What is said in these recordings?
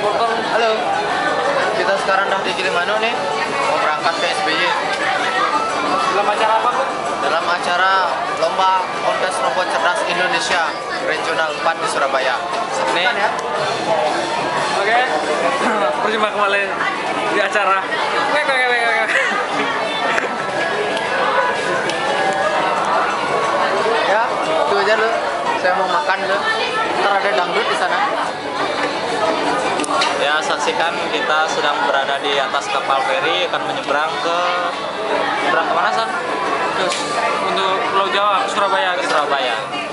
Halo. Kita sekarang udah di Gilimanuk nih. Mau berangkat ke SBY. Dalam acara apa, Bu? Dalam acara lomba kontes robot cerdas Indonesia Regional 4 di Surabaya. Nih. Saksikan ya. Oke. Berjumpa kembali di acara. Ya, itu aja lu. Saya mau makan lu. Ntar ada dangdut di sana. Ya, saksikan kita sedang berada di atas kapal feri akan menyeberang kemana, San? Terus untuk Pulau Jawa, Surabaya, Ke Surabaya.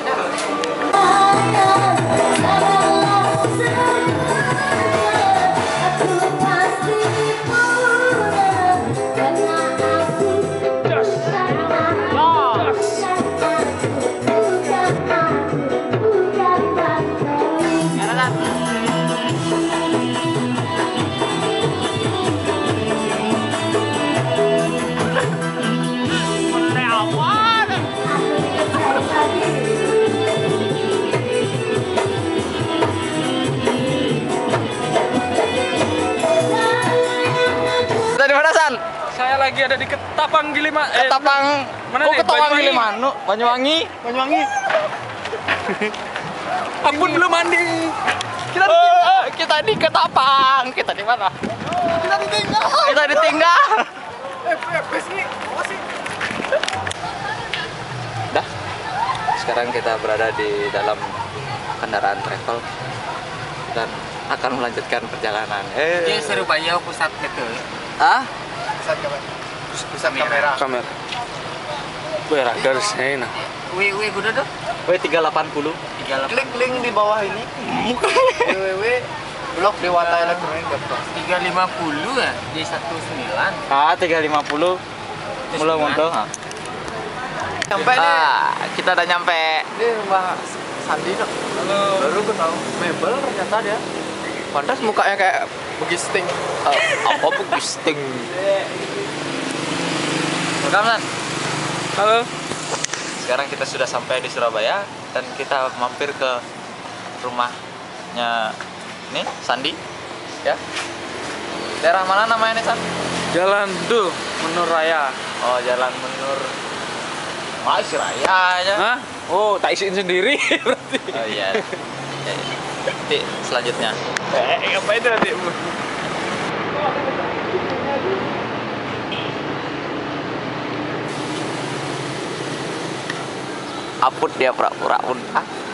Kita di mana, San? Saya lagi ada di Ketapang Gilimanuk. Ketapang. Mana Oh, nih? Ketapang Banyuwangi. Gilimanuk. Banyuwangi. Banyuwangi. Ampun belum mandi. Kita di Ketapang. Kita di mana? Kita ditinggal. Kita ditinggal. Dah. Sekarang kita berada di dalam kendaraan travel dan akan melanjutkan perjalanan. Surabaya pusat gitu. Ah? Pusat kamera. Kamera. Beragar sana. Wih, gue tuh. W380. Klik link di bawah ini. www.blogdewattaelektronik.com. 350 ya, di 19. Ah, 350. Mulai muntul. Nyampe nih. Kita udah nyampe. Ini rumah Sandi dong. Halo. Baru gue tahu. Mebel ternyata dia. Pantas mukanya kayak begisting. Apa begisting? Welcome, San. Halo. Sekarang kita sudah sampai di Surabaya dan kita mampir ke rumahnya nih Sandi, ya. Daerah mana namanya nih, San? Jalan tuh Menur Raya. Oh, Jalan Menur. Masih raya aja. Hah? Oh, tak isiin sendiri berarti. Oh iya. Nanti selanjutnya. Ngapain tuh adikmu? Aput dia pura-pura pun.